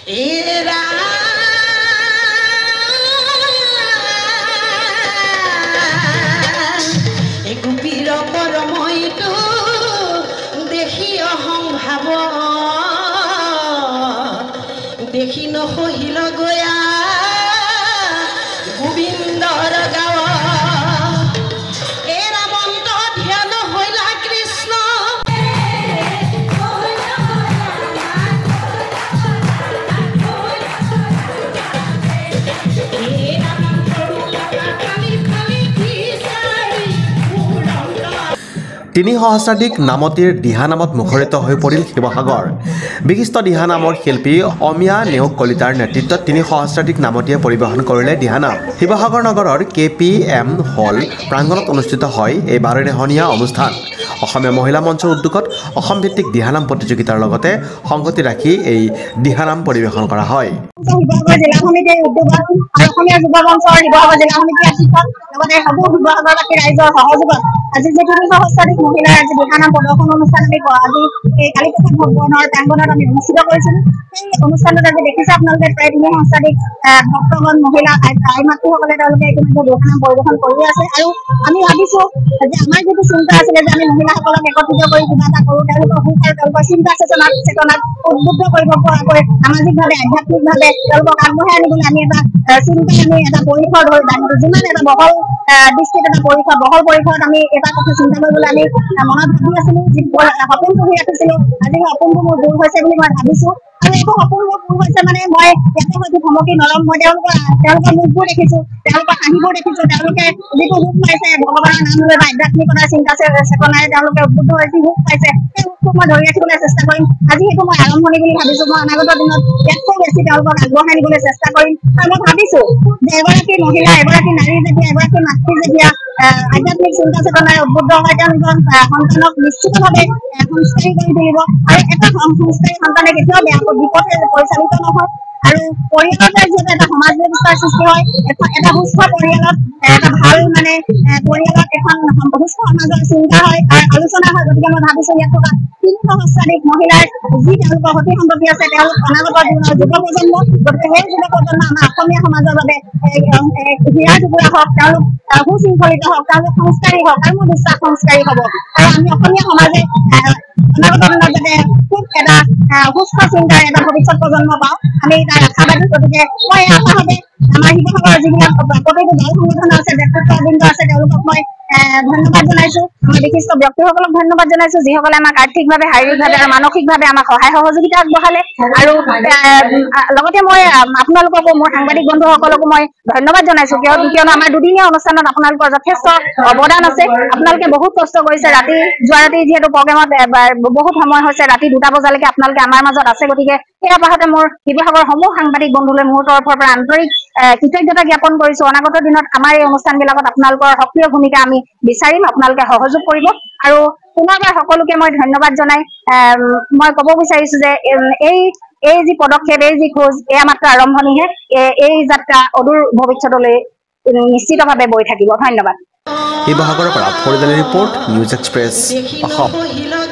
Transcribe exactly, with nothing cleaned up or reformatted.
এরা এগুপির পরমইটো দেখি অহং ভাব দেখি নহহিল গয়া গোবিন্দর গাওয়া এরা মন্ত্র ধ্যান হইলা কৃষ্ণ তিনি সহস্ৰাধিক নামতিৰ দিহা নামত মুখৰিত হৈ পৰিল শিৱসাগৰ। বিশিষ্ট দিহা নামৰ শিল্পী অমিয়া নেওগ কলিতাৰ নেতৃত্বত তিনি সহস্ৰাধিক নামতীয়ে পৰিৱেশন কৰিলে দিহানাম। শিৱসাগৰ নগৰৰ কে পি এম হল প্ৰাংগণত অনুষ্ঠিত হয় এই বাৰদিনীয়া অনুষ্ঠান। অসমীয়া মহিলা মঞ্চৰ উদ্যোগত অসম ভিত্তিক দিহানাম প্ৰতিযোগিতাৰ লগতে সংগতি ৰাখি এই দিহানাম পৰিৱেশন কৰা হয়। শিৱসাগৰ জিলা সমিতিৰ উদ্যোগত আৰু অসমীয়া যুৱ মঞ্চৰ শিৱসাগৰ জিলা সমিতিৰ আশীৰ্বাদ লগতে সকলো শিৱসাগৰবাসী ৰাইজৰ সহযোগত আজি যি তিনি সহস্ৰাধিক মহিলাৰ আজি দিহানাম প্ৰদৰ্শন অনুষ্ঠান আমি আজি এই কালিপ্ৰসাদ ভৱনৰ প্ৰাংগণত আমি অনুষ্ঠিত কৰিছিলোঁ। সেই অনুষ্ঠানত আজি দেখিছে আপোনালোকে প্ৰায় তিনি সহস্ৰাধিক ভক্তগণ মহিলা আই মাতৃসকলে তেওঁলোকে ইতিমধ্যে দিহানাম পৰিৱেশন কৰি আছে আৰু আমি ভাবিছোঁ যে আমাৰ যিটো চিন্তা আছিলে যে আমি মহিলাসকলক একত্ৰিত কৰি কিবা এটা কৰোঁ, তেওঁলোকৰ সুখ আৰু তেওঁলোকৰ চিন্তা চেতনাত চেতনাত উদ্বুদ্ধ কৰিব পৰাকৈ সামাজিকভাৱে আধ্যাত্মিকভাৱে তেওঁলোকক আগবঢ়াই আনিবলৈ আমি এটা চিন্তা আমি এটা পৰিসৰ ধৰি যিমান এটা বহল দৃষ্টিত এটা পৰিসৰ বহল পৰিসৰত আমি এটা কথা চিন্তা কৰিবলৈ আমি মনত ভাবি আছিলোঁ, যি সপোন পুহি ৰাখিছিলোঁ। আজি সেই সপোনটো মোৰ দূৰ হৈছে বুলি মই ভাবিছোঁ আৰু এইটো সপোন মোৰ দূৰ হৈছে মানে মই ইয়াতে হয়তো ভমকি নলম। মই তেওঁলোকৰ তেওঁলোকৰ মুখবোৰ দেখিছোঁ, তেওঁলোকৰ হাঁহিবোৰ দেখিছোঁ, তেওঁলোকে যিটো সুখ পাইছে ভগৱানৰ নাম লৈ বা আধ্যাত্মিকতাৰ চিন্তা চেতনাৰে তেওঁলোকে উদ্বুদ্ধ হৈ যি সুখ পাইছে সেই সুখটো মই ধৰি ৰাখিবলৈ চেষ্টা কৰিম। আজি সেইটো মই আৰম্ভণি বুলি ভাবিছোঁ। মই অনাগত দিনত ইয়াতকৈ বেছি তেওঁলোকক আগবঢ়াই নিবলৈ চেষ্টা কৰিম আৰু মই ভাবিছোঁ যে এগৰাকী মহিলা এগৰাকী নাৰী যেতিয়া এগৰাকী মাতৃ যেতিয়া আধ্যাত্মিক চিন্তা চেতনাৰে উদ্বুদ্ধ হয় তেওঁলোকৰ সন্তানক নিশ্চিতভাৱে সংস্কাৰী কৰি তুলিব আৰু এটা সংস্কাৰী সন্তানে কেতিয়াও বেয়া বিপথে পৰিচালিত নহয় আৰু পৰিয়ালতে যিহেতু এটা সমাজ ব্যৱস্থাৰ সৃষ্টি হয়, এটা সুস্থ পৰিয়ালত এটা ভাল মানে পৰিয়ালত এখন সুস্থ সমাজৰ চিন্তা হয় আৰু আলোচনা হয়। গতিকে মই ভাবিছোঁ ইয়াত থকা তিনি সহস্ৰাধিক মহিলাৰ যি তেওঁলোকৰ সতি সম্পত্তি আছে তেওঁলোক অনাগত দিনৰ যুৱ প্ৰজন্ম। গতিকে সেই যুৱ প্ৰজন্ম আমাৰ অসমীয়া সমাজৰ বাবে হীৰা টুকুৰা হওক, তেওঁলোক সুশৃংখলিত হওক, তেওঁলোক সংস্কাৰী হওক আৰু মোৰ বিশ্বাস সংস্কাৰী হ'ব আৰু আমি অসমীয়া সমাজে অনাগত দিনত যাতে খুব এটা সুস্থ চিন্তাৰ এটা ভৱিষ্যত প্ৰজন্ম পাওঁ আমি তাৰ আশাবাদী। গতিকে মই আশাভাৱে আমাৰ শিৱসাগৰৰ যিবিলাক প্ৰতিটো দল সংগঠন আছে, নেতৃত্ববৃন্দ আছে, তেওঁলোকক মই ধন্যবাদ জনাইছোঁ। আমাৰ বিশিষ্ট ব্যক্তিসকলক ধন্যবাদ জনাইছোঁ যিসকলে আমাক আৰ্থিকভাৱে শাৰীৰিকভাৱে আৰু মানসিকভাৱে আমাক সহায় সহযোগিতা আগবঢ়ালে আৰু লগতে মই আপোনালোককো মোৰ সাংবাদিক বন্ধুসকলকো মই ধন্যবাদ জনাইছোঁ কিয় কিয়নো আমাৰ দুদিনীয়া অনুষ্ঠানত আপোনালোকৰ যথেষ্ট অৱদান আছে। আপোনালোকে বহুত কষ্ট কৰিছে, ৰাতি যোৱা ৰাতি যিহেতু প্ৰগ্ৰেমত বহুত সময় হৈছে, ৰাতি দুটা বজালৈকে আপোনালোকে আমাৰ মাজত আছে। গতিকে সেই আপাহতে মোৰ শিৱসাগৰৰ সমূহ সাংবাদিক বন্ধুলৈ মোৰ তৰফৰ পৰা আন্তৰিক কৃতজ্ঞতা জ্ঞাপন কৰিছোঁ। অনাগত দিনত আমাৰ এই অনুষ্ঠানবিলাকত আপোনালোকৰ সক্ৰিয় ভূমিকা আমি বিচাৰিম, আপোনালোকে সহযোগ কৰিব আৰু পুনৰবাৰ সকলোকে মই ধন্যবাদ জনাই মই ক'ব বিচাৰিছোঁ যে এই এই যি পদক্ষেপ, এই যি খোজ, এয়া মাত্ৰ আৰম্ভণিহে। এই যাত্ৰা অদূৰ ভৱিষ্যতলৈ নিশ্চিতভাৱে বৈ থাকিব। ধন্যবাদ। শিৱসাগৰৰ পৰা Faridali report, news express Assam.